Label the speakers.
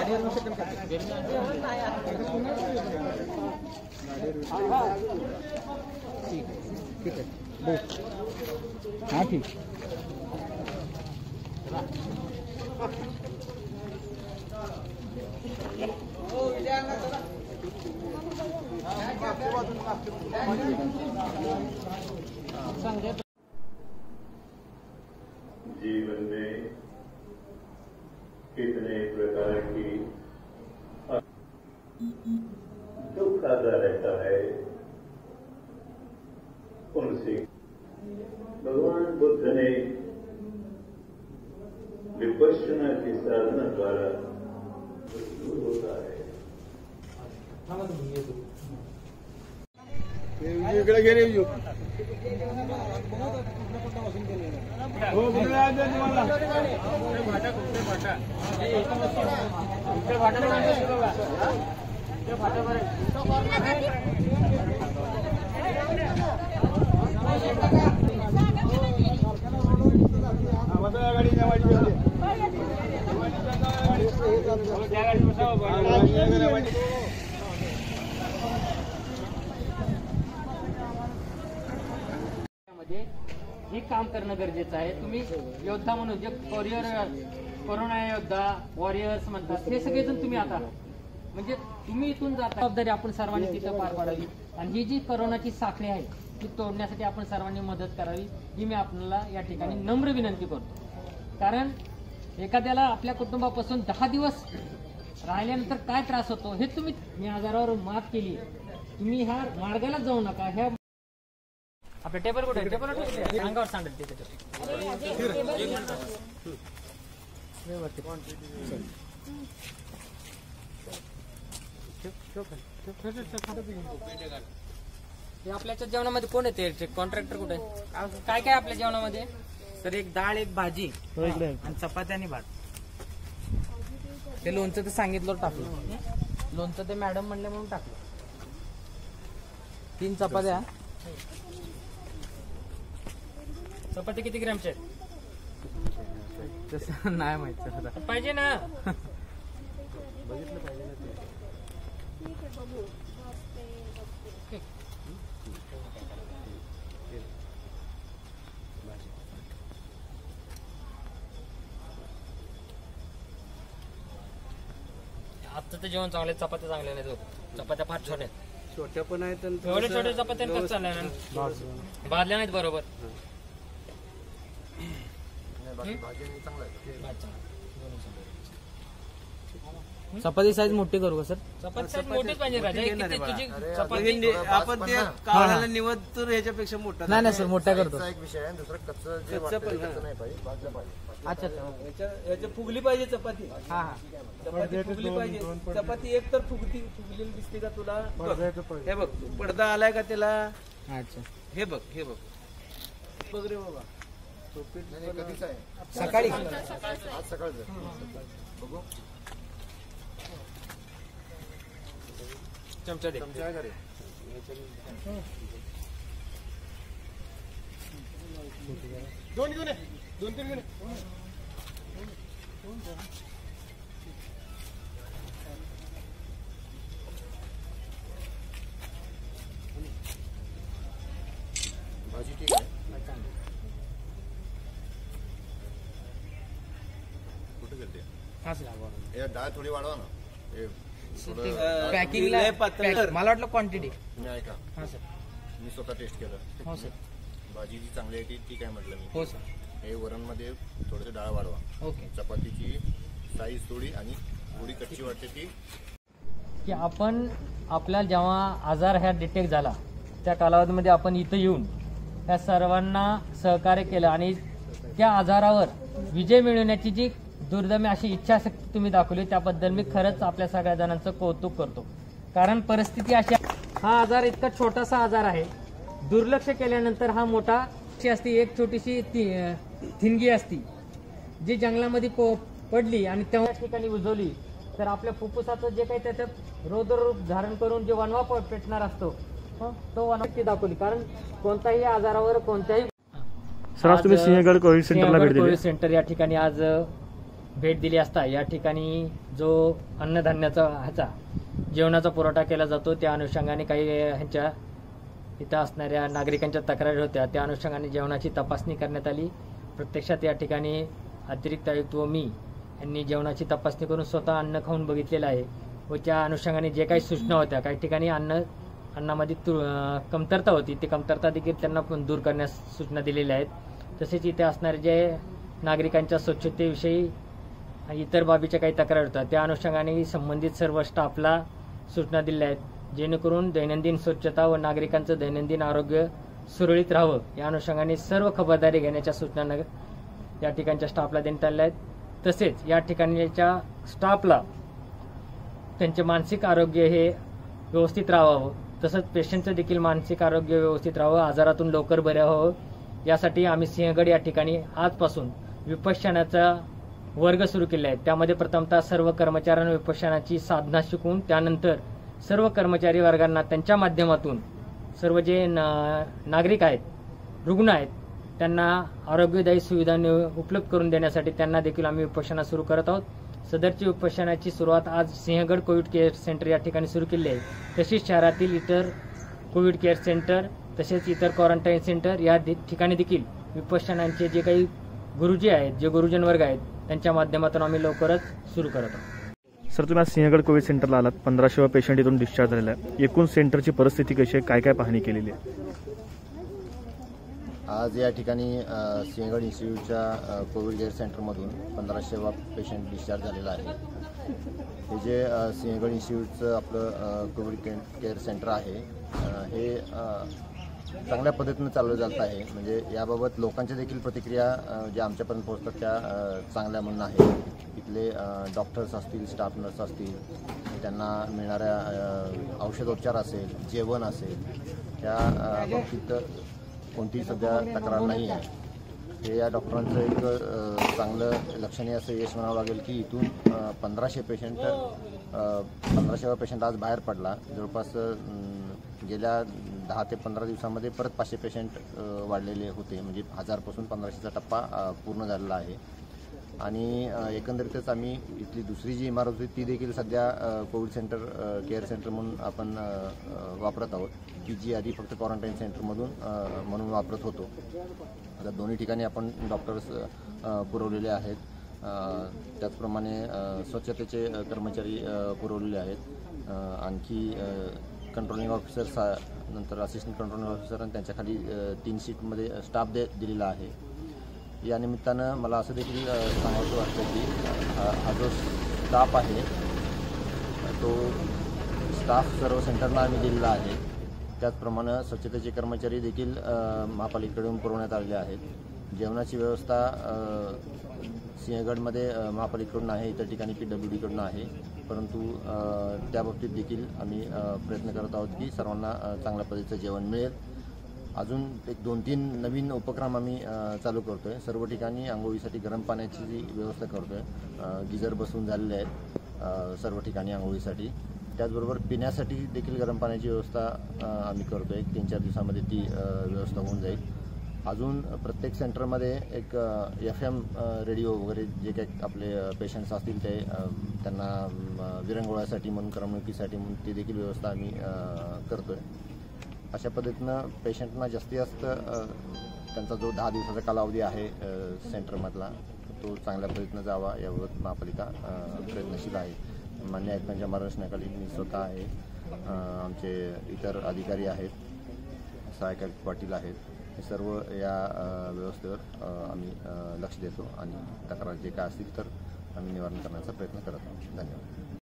Speaker 1: ठीक आहे हाँ ठीक
Speaker 2: जीवन में कितने प्रकार की दुख आता रहता है, उनसे भगवान बुद्ध ने विपश्यना की साधना द्वारा दूर होता है।
Speaker 3: हे काम करणं गरजेचं आहे। तुम्ही योद्धा म्हणून जे कोरोना योद्धा वॉरियर्स म्हणतात हे सगळेजण तुम्ही आता म्हणजे तुम्ही इथून जाता जबाबदारी आपण सर्वांनी तिथं पार पाडावी आणि ही जी कोरोनाची साखळी आहे ती तोडण्यासाठी आपण सर्वांनी मदत करावी ही मी आपल्याला या ठिकाणी नम्र विनंती करतो। कारण एखाद्याला आपल्या कुटुंबापासून 10 दिवस राहिल्यानंतर काय त्रास होतो हे तुम्ही आजारावर मात केली, तुम्ही ह्या मार्गाला जाऊ नका। ह्या आपल्या टेबल कुठे आहे? टेबल अंगावर सांडेल ते आपल्याच्या जेवणामध्ये कोण येते? कॉन्ट्रॅक्टर कुठे आहे? काय काय आपल्या जेवणामध्ये? तर एक डाळ, एक भाजी आणि चपाती आणि भात। ते लोणचं तर सांगितलं टाकलं, लोणचं ते मॅडम म्हणले म्हणून टाकलं। 3 चपात्या। चपाती किती ग्रॅमच्या आहेत? तसं नाही माहित पाहिजे ना, बघितलं पाहिजे ना ते। आजचं ते जेवण चांगले, चपात्या चांगल्या नाही, चपात्या फार छोट्या
Speaker 1: छोट्या पण आहेत,
Speaker 3: एवढ्या छोट्या चपात्या कसं चालल्या? भाजल्या नाहीत बरोबर। चपाती साईज मोठी करू का सर? चपाती साईज मोठीच पाहिजे राजा। तुझी चपाती
Speaker 1: आपण ते काढायला निवड तर ह्याच्यापेक्षा मोठा
Speaker 3: नाही सर, मोठ्या करतो।
Speaker 4: एक विषय आहे, दुसरं कच्चं नाही पाहिजे, भाजलं पाहिजे।
Speaker 3: अच्छा
Speaker 1: याच्या फुगली पाहिजे चपाती।
Speaker 3: हा
Speaker 1: चपाती फुगली पाहिजे। चपाती एक तर फुगलेली दिसते का तुला? हे बघ पडदा आलाय का त्याला?
Speaker 3: अच्छा
Speaker 1: हे बघ बघ रे बाबा,
Speaker 4: कधीच आहे?
Speaker 3: सकाळी
Speaker 4: आज सकाळचं बघू।
Speaker 3: चमचा दे।
Speaker 4: चमचा आहे का रे?
Speaker 1: दोन घेऊन 2-3 घेऊन।
Speaker 4: भाजी ठीक आहे? कुठे गेलते? हे डाळ थोडी वाढवा ना,
Speaker 3: पॅकिंगला मला वाटलं क्वांटिटी
Speaker 4: मी ऐका,
Speaker 3: हा सर,
Speaker 4: मी स्वतः टेस्ट केलं।
Speaker 3: हो सर,
Speaker 4: भाजी जी चांगली आहे ती ठीक आहे म्हटलं मी।
Speaker 3: हो सर,
Speaker 4: हे वरणमध्ये थोडंसं डाळ वाढवा।
Speaker 3: ओके।
Speaker 4: चपातीची साईज थोडी आणि थोडी कच्ची वाटते ती।
Speaker 3: की आपण आपला जेव्हा आजार ह्या डिटेक्ट झाला त्या कालावधीमध्ये आपण इथं येऊन त्या सर्वांना सहकार्य केलं आणि त्या आजारावर विजय मिळवण्याची जी दुर्दम्य अशी इच्छाशक्ती तुम्ही दाखवली त्याबद्दल मी खरंच आपल्या सगळ्या जणांचं कौतुक करतो। कारण परिस्थिती अशी, हा आजार इतका छोटासा आजार आहे, दुर्लक्ष केल्यानंतर हा मोठा असती, एक छोटीशी थिनगी असती जी जंगलामध्ये पडली आणि तेव्हा ठिकाणी उजवली तर आपल्या फुफ्फुसाचं जे काही त्याच्यात रौद्ररूप धारण करून जे वनवा पेटणार असतो तो वनवा दाखवली। कारण कोणताही आजारावर कोणत्याही
Speaker 5: सर आज तुम्ही सिंहगड कोविड सेंटरला भेट दिली।
Speaker 3: कोविड सेंटर या ठिकाणी आज भेट दिली असता या ठिकाणी जो अन्नधान्याचा जेवणाचा पुरवठा केला जातो त्या अनुषंगाने काही ह्यांच्या इथं असणाऱ्या नागरिकांच्या तक्रारी होत्या. त्या अनुषंगाने जेवणाची तपासणी करण्यात आली. प्रत्यक्षात या ठिकाणी अतिरिक्त आयुक्त व मी यांनी जेवणाची तपासणी करून स्वतः अन्न खाऊन बघितलेलं आहे व त्या अनुषंगाने जे काही सूचना होत्या, काही ठिकाणी अन्नामध्ये कमतरता होती, ती कमतरता देखील त्यांना पण दूर करण्यास सूचना दिलेल्या आहेत. तसेच इथे असणारे जे नागरिकांच्या स्वच्छतेविषयी इतर बाबीच्या काही तक्रारी होतात त्या अनुषंगाने संबंधित सर्व स्टाफला सूचना दिल्या आहेत, जेणेकरून दैनंदिन स्वच्छता व नागरिकांचं दैनंदिन आरोग्य सुरळीत राहावं या अनुषंगाने सर्व खबरदारी घेण्याच्या सूचना या ठिकाणच्या स्टाफला देण्यात आल्या आहेत. तसेच या ठिकाणच्या स्टाफला त्यांचे मानसिक आरोग्य हे व्यवस्थित राहावं, तसंच पेशंटचं देखील मानसिक आरोग्य व्यवस्थित राहावं, आजारातून लवकर बरे व्हावं यासाठी आम्ही सिंहगड या ठिकाणी आजपासून विपश्यनाचा वर्ग सुरू केले आहेत. त्यामध्ये प्रथमतः सर्व कर्मचाऱ्यांना विपश्यनाची साधना शिकवून त्यानंतर सर्व कर्मचारी वर्गांना त्यांच्या माध्यमातून सर्व जे नागरिक आहेत, रुग्ण आहेत, त्यांना आरोग्यदायी सुविधा उपलब्ध करून देण्यासाठी त्यांना देखील आम्ही विपश्यना सुरू करत आहोत. सदरची विपश्यनाची सुरुवात आज सिंहगड कोविड केअर सेंटर या ठिकाणी सुरू केली आहे. तसेच शहरातील इतर कोविड केअर सेंटर तसेच इतर क्वारंटाईन सेंटर या ठिकाणी देखील विपश्यनांचे जे काही गुरुजी आहेत, जे गुरुजन वर्ग आहेत, त्यांच्या माध्यमातून आम्ही लवकरच सुरू करत आहोत.
Speaker 5: सर, तुम्ही आज सिंहगड कोविड सेंटरला आलात. 1500 पेशंट इथून डिस्चार्ज झालेला आहे. एकूण सेंटरची परिस्थिती कशी आहे, काय काय पाहणी केलेली आहे?
Speaker 4: आज या ठिकाणी सिंहगड इन्स्टिट्यूटच्या कोविड केअर सेंटरमधून 1500 पेशंट डिस्चार्ज झालेला आहे. हे जे सिंहगड इन्स्टिट्यूटचं आपलं कोविड केअर सेंटर आहे हे चांगल्या पद्धतीनं चालवलं जात आहे. म्हणजे याबाबत लोकांच्या देखील प्रतिक्रिया ज्या आमच्यापर्यंत पोहोचतात त्या चांगल्या म्हणून आहे. इथले डॉक्टर्स असतील, स्टाफ नर्स असतील, त्यांना मिळणाऱ्या औषधोपचार असेल, जेवण असेल, त्या बाबतीत कोणतीही सध्या तक्रार नाही आहे. हे या डॉक्टरांचं एक चांगलं लक्षणीय असं यश म्हणावं लागेल की इथून 1500 पेशंट आज बाहेर पडला. जवळपास गेल्या 10 ते 15 दिवसामध्ये परत 500 पेशंट वाढलेले होते. म्हणजे 1000पासून 1500चा टप्पा पूर्ण झालेला आहे. आणि एकंदरीतच आम्ही इथली दुसरी जी इमारत होती ती देखील सध्या कोविड सेंटर केअर सेंटर म्हणून आपण वापरत आहोत, की जी आधी फक्त क्वारंटाईन सेंटरमधून म्हणून वापरत होतो. आता दोन्ही ठिकाणी आपण डॉक्टर्स पुरवलेले आहेत. त्याचप्रमाणे स्वच्छतेचे कर्मचारी पुरवलेले आहेत. आणखी कंट्रोलिंग ऑफिसर्स, नंतर असिस्टंट कंट्रोलिंग ऑफिसर आणि त्यांच्याखाली 3 शिफ्टमध्ये स्टाफ दिलेला आहे. या निमित्तानं मला असं देखील सांगायचं वाटतं की हा जो स्टाफ आहे तो स्टाफ सर्व सेंटरला आम्ही दिलेला आहे. त्याचप्रमाणे स्वच्छतेचे कर्मचारी देखील महापालिकेकडून पुरवण्यात आलेले आहेत. जेवणाची व्यवस्था सिंहगडमध्ये महापालिकेकडून आहे, इतर ठिकाणी PWDकडून आहे. परंतु त्या बाबतीत देखील आम्ही प्रयत्न करत आहोत की सर्वांना चांगल्या पद्धतीचं जेवण मिळेल. अजून एक 2-3 नवीन उपक्रम आम्ही चालू करतो आहे. सर्व ठिकाणी आंघोळीसाठी गरम पाण्याची जी व्यवस्था करतो आहे. गिझर बसवून झालेले आहेत सर्व ठिकाणी आंघोळीसाठी. त्याचबरोबर पिण्यासाठी देखील गरम पाण्याची व्यवस्था आम्ही करतो आहे. 3-4 दिवसामध्ये ती व्यवस्था होऊन जाईल. अजून प्रत्येक सेंटरमध्ये एक FM रेडिओ वगैरे जे काही आपले पेशंट्स असतील ते त्यांना विरंगुळ्यासाठी म्हणून, करमणुकीसाठी म्हणून ती देखील व्यवस्था आम्ही करतो आहे. अशा पद्धतीनं पेशंटना जास्तीत जास्त त्यांचा जो 10 दिवसाचा कालावधी आहे सेंटरमधला तो चांगल्या पद्धतीनं जावा याबाबत महापालिका प्रयत्नशील आहे. मान्य आयुक्तांच्या मार्गदर्शनाखाली मी स्वतः आहे, आमचे इतर अधिकारी आहेत, सहायक आयुक्त पाटील आहेत, हे सर्व या व्यवस्थेवर आम्ही लक्ष देतो आणि तक्रार जे काय असतील तर आम्ही निवारण करण्याचा प्रयत्न करत आहोत. धन्यवाद.